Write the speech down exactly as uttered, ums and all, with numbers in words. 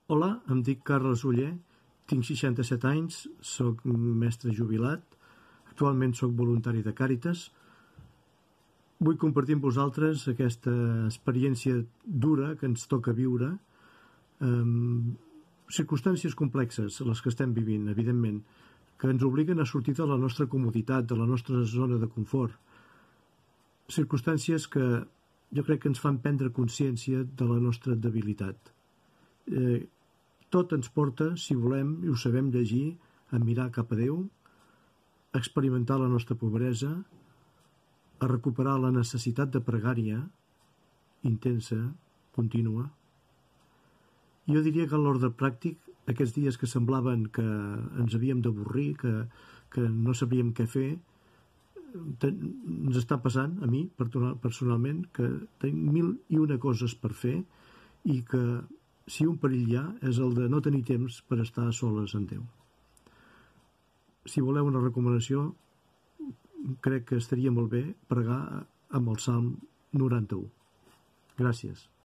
Hola, em dic Carles Oller, tinc seixanta-set anys, soc mestre jubilat, actualment soc voluntari de Càritas. Vull compartir amb vosaltres aquesta experiència dura que ens toca viure, amb circumstàncies complexes, les que estem vivint, evidentment, que ens obliguen a sortir de la nostra comoditat, de la nostra zona de confort. Circumstàncies que jo crec que ens fan prendre consciència de la nostra debilitat. Eh, tot ens porta, si volem i ho sabem llegir, a mirar cap a Déu, a experimentar la nostra pobresa, a recuperar la necessitat de pregària intensa, contínua. Jo diria que en l'ordre pràctic, aquests dies que semblaven que ens havíem d'avorrir, que, que no sabíem què fer, ens està passant, a mi, personalment, que tenim mil i una coses per fer i que, si un perill hi ha, és el de no tenir temps per estar soles en Déu. Si voleu una recomanació, crec que estaria molt bé pregar amb el Salm noranta-u. Gràcies.